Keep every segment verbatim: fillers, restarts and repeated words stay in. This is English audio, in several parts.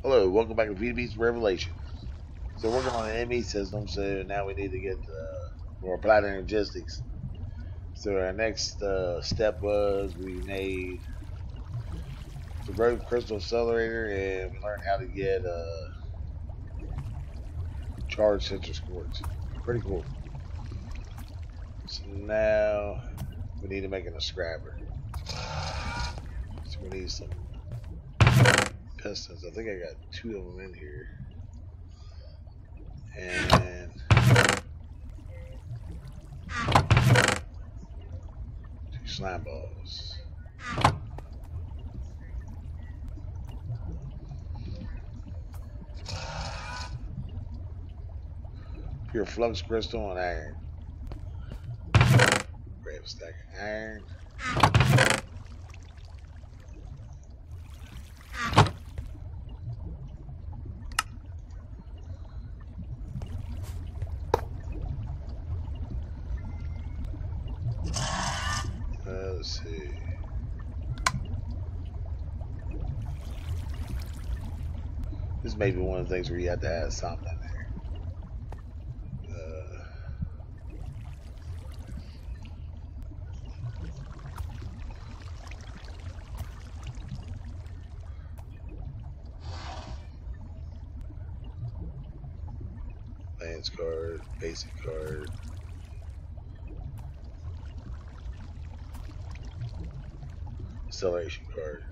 Hello, welcome back to V B's Revelation. So we're working on an M E system, so now we need to get uh, more applied energistics. So our next uh, step was we made the road crystal accelerator, and we learned how to get uh, charged sensor quartz. Pretty cool. So now we need to make an scrabber. So we need some pistons. I think I got two of them in here. And two slime balls. Pure flux crystal and iron. Grab a stack of iron. Uh, let's see. This may be one of the things where you have to add something there. Uh, Lance card, basic card. Acceleration card.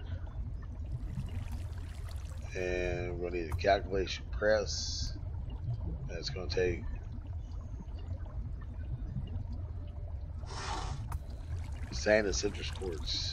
And we'll need a calculation press. That's going to take sand and citrus quartz.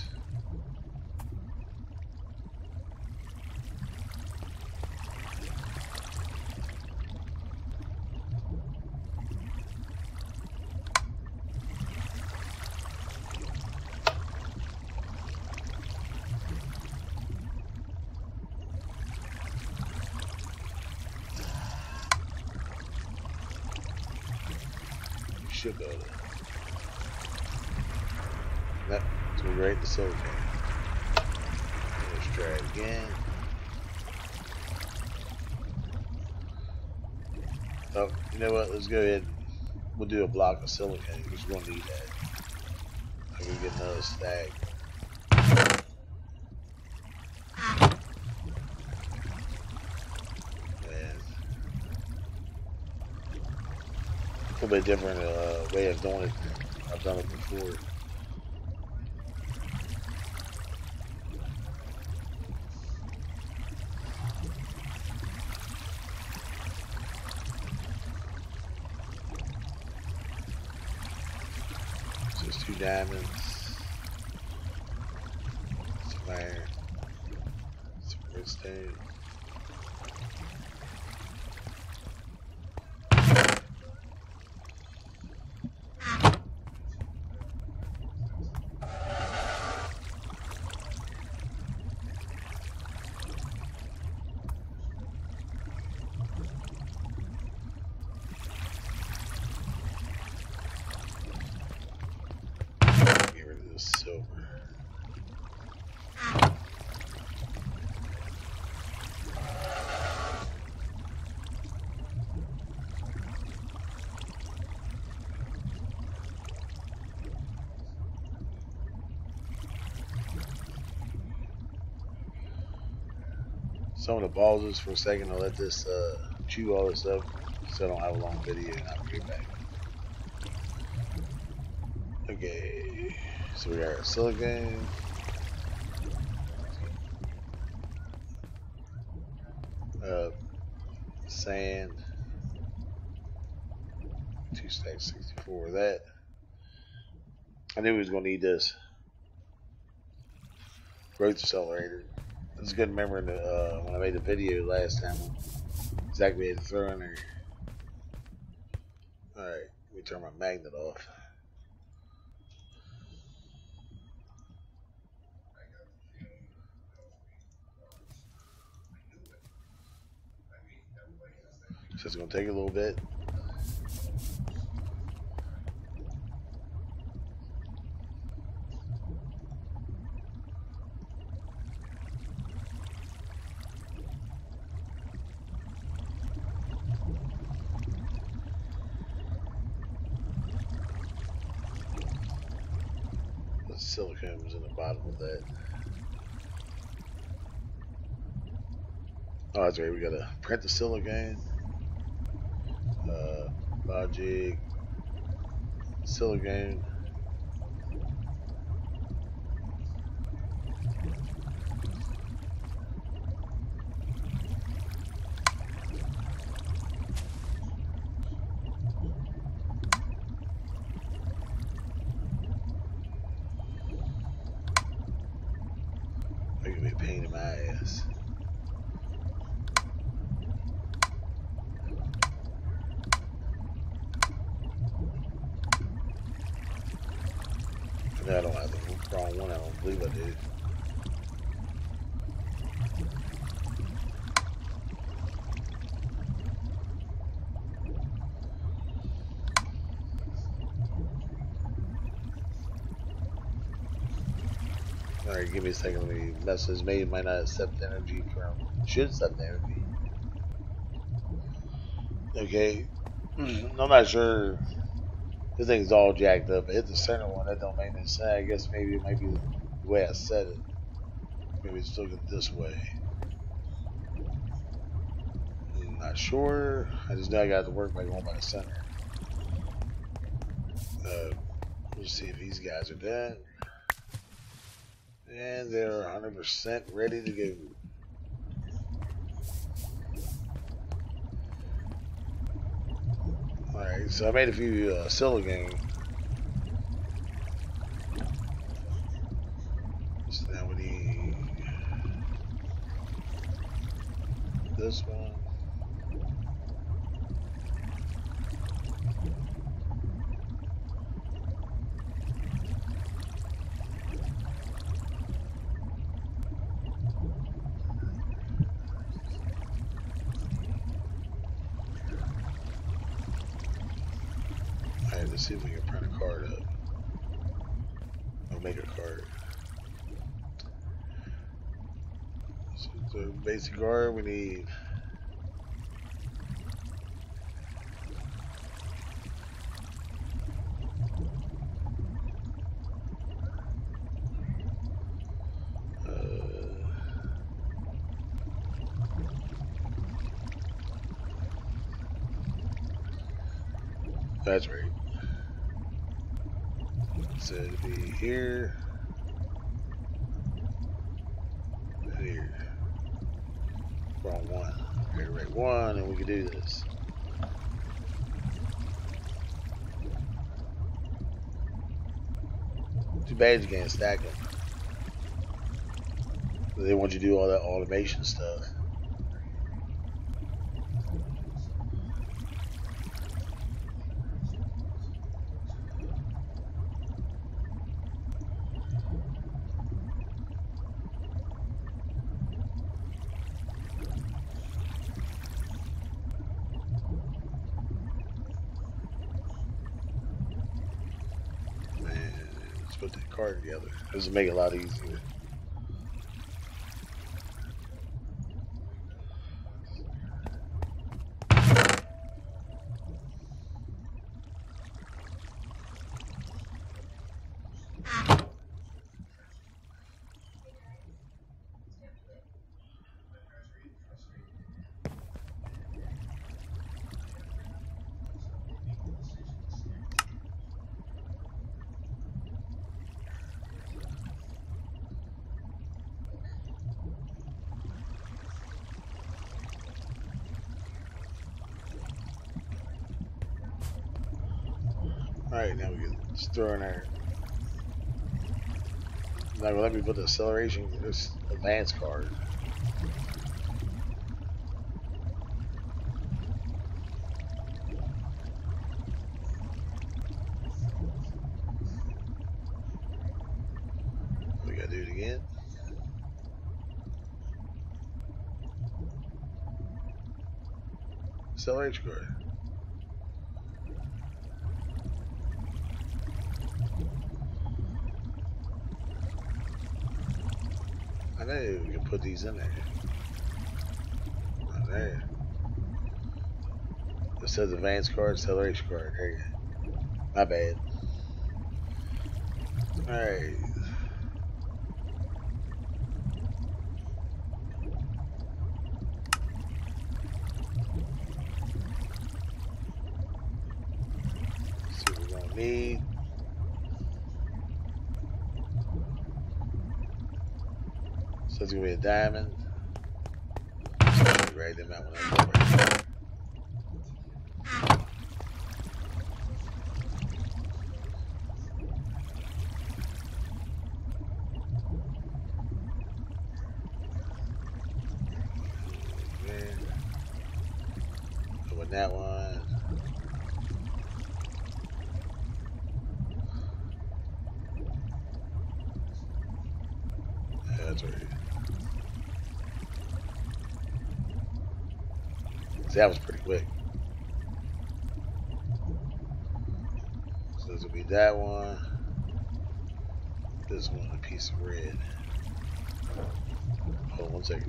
Should go there. Nope, so we're right to silicon. Let's try it again. Oh, you know what? Let's go ahead and we'll do a block of silicon because we're gonna need that. I can get another stack. And a little bit different uh, way of doing it. I've done it before. Just two diamonds, some iron, some redstone. Get rid of this silver. Some of the pauses for a second to let this uh, chew all this up so I don't have a long video and I'll get back. Okay, so we got our silicone. Uh, sand. Two stacks, sixty-four of that. I knew we was going to need this. Growth accelerator. It's good remembering the, uh, when I made the video last time. Exactly had to throw in there. Alright, let me turn my magnet off. So it's going to take a little bit. silicone was in the bottom of that. Oh, that's right. We gotta print the silicone. Uh, logic, silicone. That could be a pain in my ass. No, I don't have the wrong one. I don't believe I did. Alright, give me a second. Let me message. Maybe it might not accept energy from. Should accept energy. Okay. I'm not sure. This thing's all jacked up. I hit the center one. That don't make any sense. I guess maybe it might be the way I set it. Maybe it's looking this way. I'm not sure. I just know I got to work by going by the center. Uh, let's see if these guys are done. And they're one hundred percent ready to go. Alright, so I made a few uh, silicone. So now we need this one. Alright, let's see if we can print a card up. I'll make a card. So the basic card we need. That's right. So it'll be here, and here. Wrong one. Okay, right one, and we can do this. Too bad you can't stack them. They want you to do all that automation stuff. Put that card together. This will make it a lot easier. Alright, now we can just throw in our. Now let me put the acceleration, this advanced card. We gotta do it again. Acceleration card. I know we can put these in there. Right there. It says advanced card, acceleration card. There you go. My bad. Alright. need. So it's gonna be a diamond. Write them out when I go back. Open that one. Yeah, that's right. See, that was pretty quick. So this will be that one. This one, a piece of red. Hold on one second.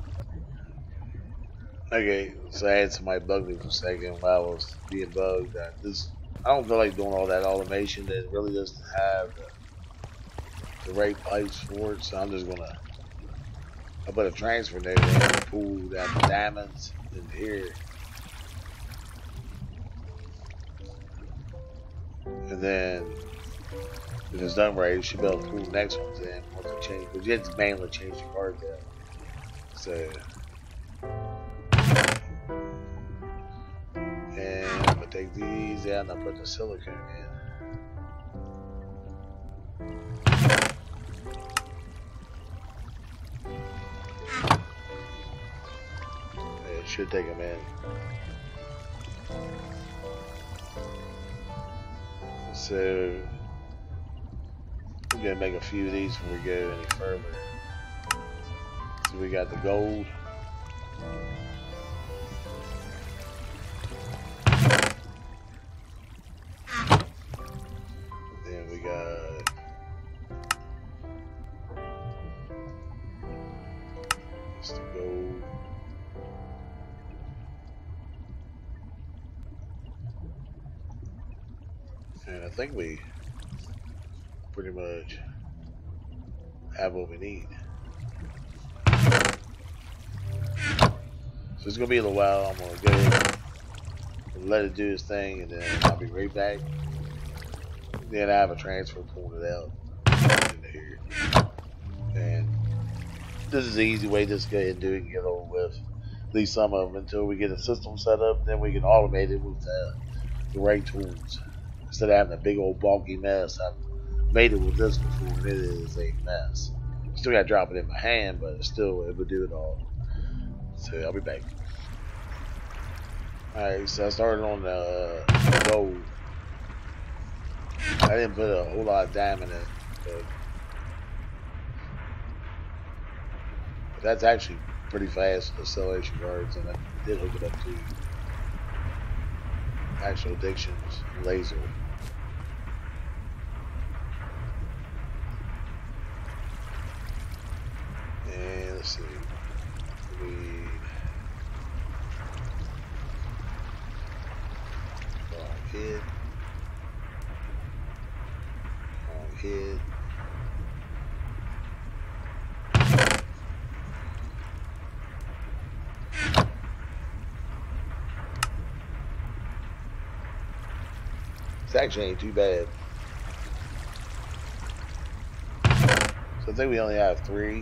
Okay, so I had somebody bug me for a second while I was being bugged. I, this, I don't feel like doing all that automation that really doesn't have the, the right pipes for it, so I'm just gonna I put a transfer there and pull down the diamonds in here. And then if it's done right, you should be able to pull the next ones in once you change, but you have to manually change the card there. So and I'm gonna take these out and I'll put the silicone in. It should take them in. So we're gonna make a few of these before we go any further. So we got the gold. Then we got it's the gold. And I think we pretty much have what we need. So it's gonna be a little while. I'm gonna go and let it do its thing, and then I'll be right back. Then I have a transfer pulling it out into here. And this is the easy way to just go ahead and do it and get over with. At least some of them until we get a system set up. Then we can automate it with the, the right tools. Instead of having a big old bulky mess, I've made it with this before, and it is a mess. Still got to drop it in my hand, but still it would do it all. So I'll be back. Alright, so I started on the, the gold. I didn't put a whole lot of diamond in it, but, but that's actually pretty fast acceleration cards, and I did hook it up to actual Addictions laser. And let's see, we long hit, long hit. This actually ain't too bad. So I think we only have three.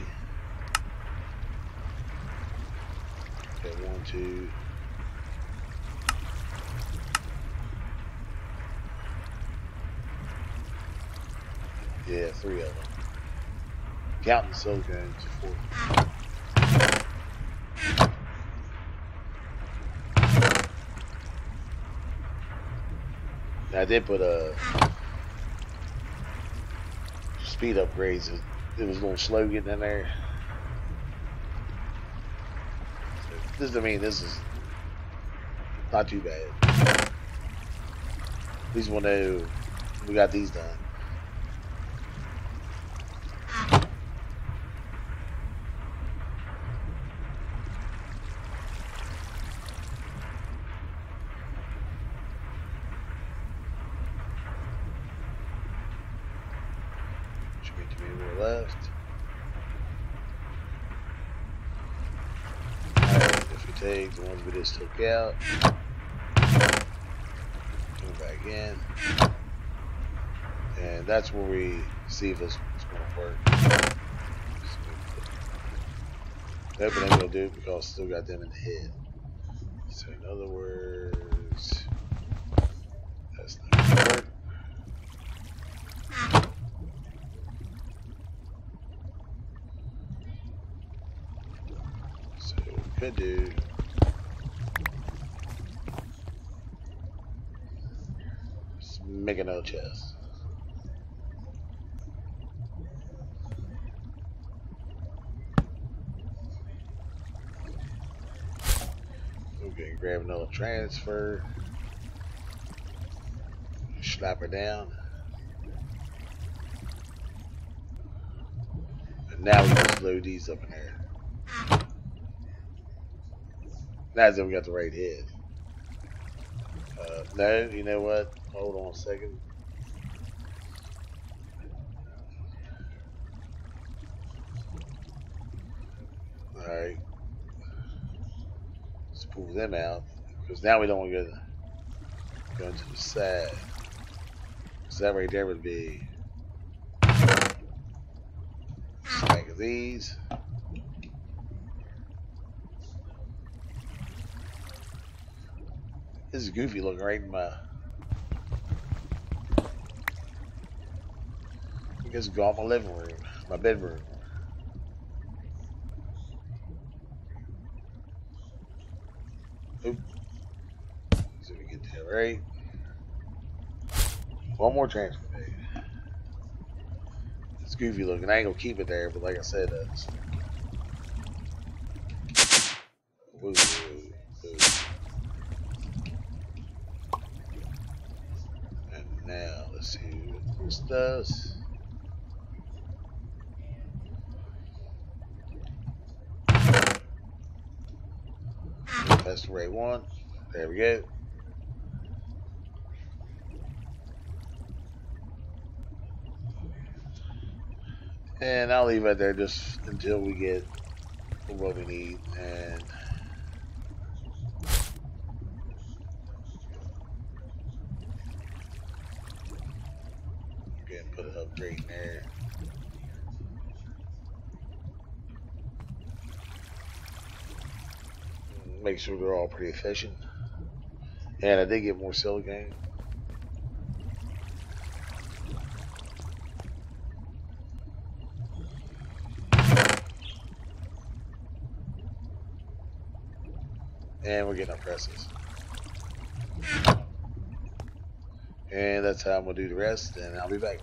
Okay, one, two. Yeah, three of them. Counting silicones, four. I did put a speed upgrades. It, it was a little slow getting in there. So this, I mean, this is not too bad. At least we'll know we got these done. Left. Alright, if we take the ones we just took out, come back in. And that's where we see if this one's going to work. Nope, it ain't going to do it because I still got them in the head. So in other words, that's not going to work. So what we could do, is make another chest. Okay, grab another transfer. Slap her down. And now we just load these up in there. Now that we got the right head. Uh, no, you know what? Hold on a second. Alright. Let's pull them out. Because now we don't want to go, go into the side. So that right there would be stack of these. This is Goofy looking right in my. I guess go out my living room, my bedroom. Oop. So we get that right. One more transfer page. It's Goofy looking. I ain't gonna keep it there, but like I said, uh, woo, woo, woo. And now let's see what this does. That's the right one. There we go. And I'll leave it there just until we get what we need. And again, put an upgrade in there. Make sure they're all pretty efficient. And I did get more silicone. And we're getting our presses. And that's how I'm going to do the rest, and I'll be back.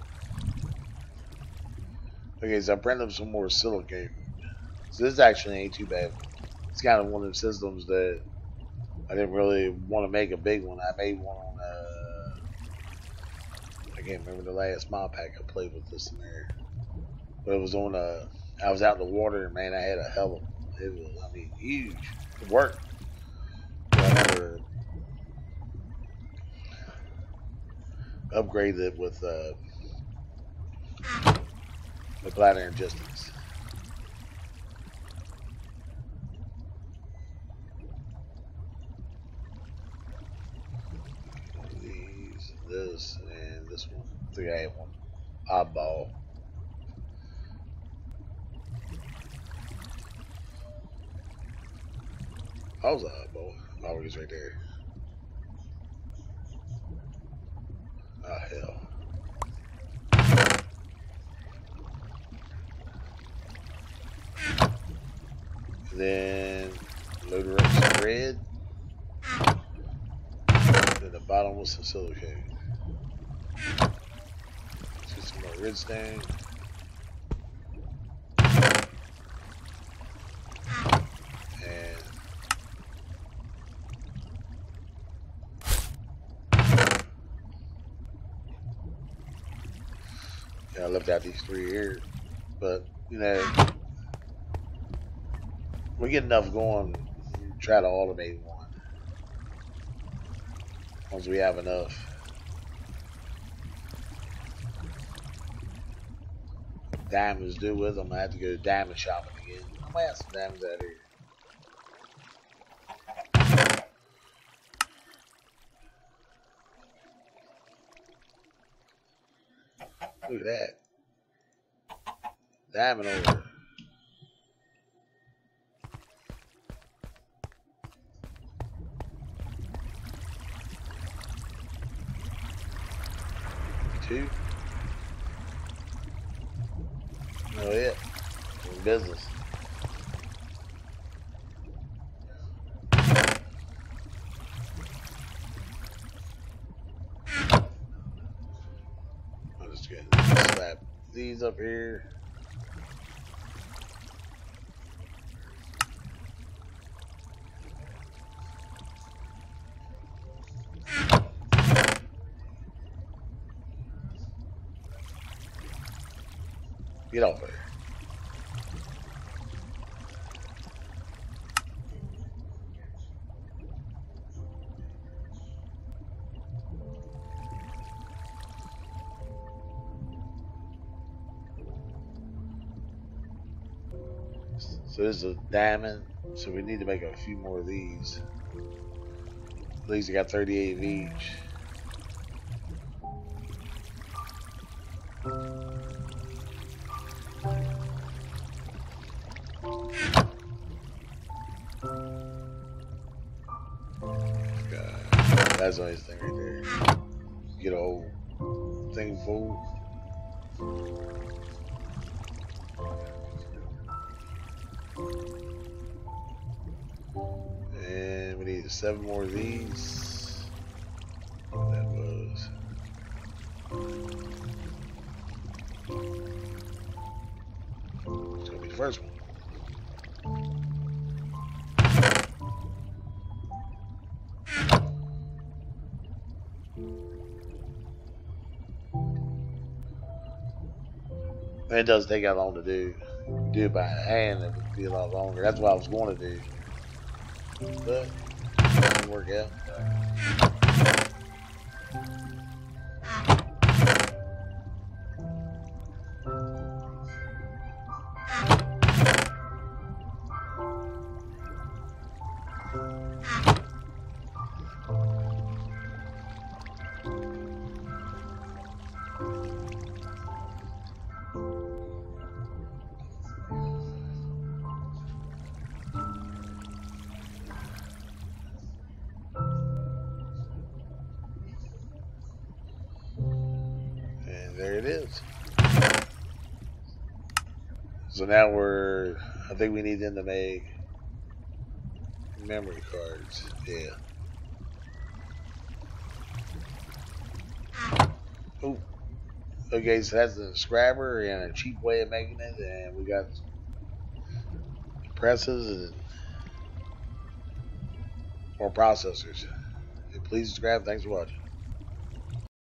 Okay, so I printed up some more silicone. So this actually ain't too bad. It's kind of one of the systems that I didn't really want to make a big one. I made one on, uh, I can't remember the last mod pack I played with this in there. But it was on, uh, I was out in the water, and man, I had a hell of, it was, I mean, huge. It worked. I never upgraded it with uh, the Black Iron Justice. These, this, and this one. I think I had one. Oddball. I was an oddball. Oh, he's right there. Oh, hell. And then load her up some red. Then the bottom was some silicone. Let's get some more redstone. And yeah, I left out these three here. But, you know, we get enough going, try to automate one. Once we have enough. Diamonds do with them. I have to go diamond shopping again. I might have some diamonds out here. Look at that. Diamond ore. Two. Oh yeah. In business. I'm just gonna slap these up here. Get off there. So this is a diamond. So we need to make a few more of these. These got thirty-eight of each. That's the only thing right there. Get a whole thing full. And we need seven more of these. That was. It's gonna be the first one. It does take that long to do. Do it by hand, it would be a lot longer. That's what I was going to do. But it didn't work out. There it is. So now we're, I think we need them to make memory cards. Yeah. Oh. Okay, so that's the scrabber and a cheap way of making it, and we got presses and more processors. And please subscribe. Thanks for watching.